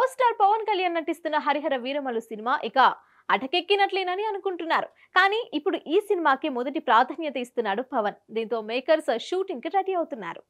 Power star Pawan Kalyan నటిస్తున్న Harihara Veeramallu cinema ఇక అటకెక్కినట్లేనని అనుకుంటున్నారు. కానీ ఇప్పుడు ఈ సినిమాకి మొదటి ప్రాధాన్యత ఇస్తున్నాడు పవన్. దీంతో మేకర్స్ షూటింగ్ కి రెడీ అవుతున్నారు.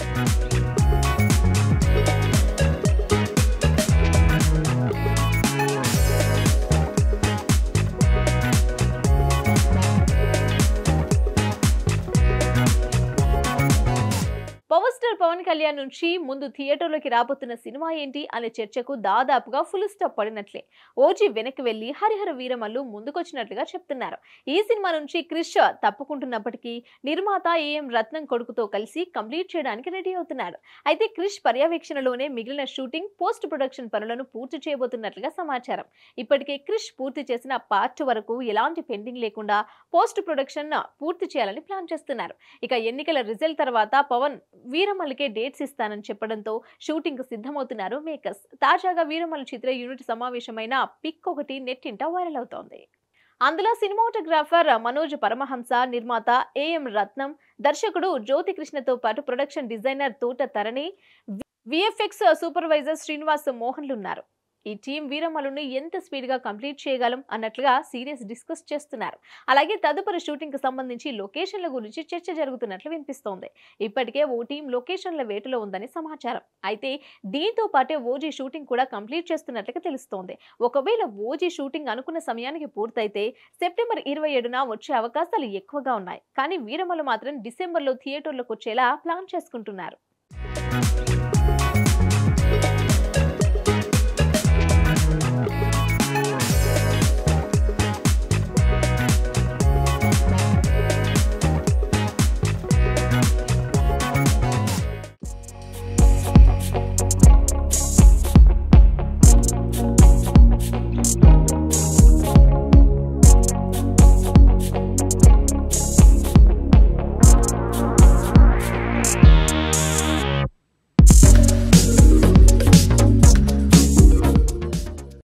పవర్ స్టార్ పవన్ కళ్యాణ్ నుంచి ముందు థియేటర్లోకి రాబోతున్న సినిమా ఏంటి అనే చర్చకు దాదాపుగా ఫుల్ స్టాప్ పడినట్లే. ఓజీ వెనక్కి వెళ్లి హరిహర వీరమల్లు ముందుకొచ్చినట్లుగా చెప్తున్నారు. ఈ సినిమా నుంచి క్రిష్ తప్పుకుంటున్నప్పటికీ నిర్మాత ఏఎం రత్నం కొడుకుతో కలిసి కంప్లీట్ చేయడానికి రెడీ అవుతున్నాడు. అయితే క్రిష్ పర్యవేక్షణలోనే మిగిలిన షూటింగ్, పోస్ట్ ప్రొడక్షన్ పనులను పూర్తి చేయబోతున్నట్లుగా సమాచారం. ఇప్పటికే క్రిష్ పూర్తి చేసిన పార్ట్ వరకు ఎలాంటి పెండింగ్ లేకుండా పోస్ట్ ప్రొడక్షన్ పూర్తి చేయాలని ప్లాన్ చేస్తున్నారు. ఇక ఎన్నికల రిజల్ట్ తర్వాత పవన్ వీరమల్లుకే డేట్స్ ఇస్తానని చెప్పడంతో షూటింగ్ కు సిద్ధమవుతున్నారు మేకర్స్. తాజాగా వీరమల్లు చిత్ర యూనిట్ సమావేశమైన పిక్ ఒకటి నెట్టింట వైరల్ అవుతోంది. అందులో సినిమాటోగ్రాఫర్ మనోజ్ పరమహంస, నిర్మాత ఏఎం రత్నం, దర్శకుడు జ్యోతి కృష్ణతో పాటు production designer Thota Tharani, VFX supervisor Srinivas మోహన్లు ఉన్నారు. ఈ టీం వీరమల్లుని ఎంత స్పీడ్ గా కంప్లీట్ చేయగలం అన్నట్లుగా సీరియస్ డిస్కస్ చేస్తున్నారు. అలాగే తదుపరి షూటింగ్ కు సంబంధించి లొకేషన్ల గురించి చర్చ జరుగుతున్నట్లు వినిపిస్తోంది. ఇప్పటికే ఓ టీం లొకేషన్ల వేటలో ఉందని సమాచారం. అయితే దీంతో పాటే ఓజీ షూటింగ్ కూడా కంప్లీట్ చేస్తున్నట్లుగా తెలుస్తోంది. ఒకవేళ ఓజీ షూటింగ్ అనుకున్న సమయానికి పూర్తయితే సెప్టెంబర్ 27న వచ్చే అవకాశాలు ఎక్కువగా ఉన్నాయి. కానీ వీరమల్లు మాత్రం డిసెంబర్లో థియేటర్లకు వచ్చేలా ప్లాన్ చేసుకుంటున్నారు.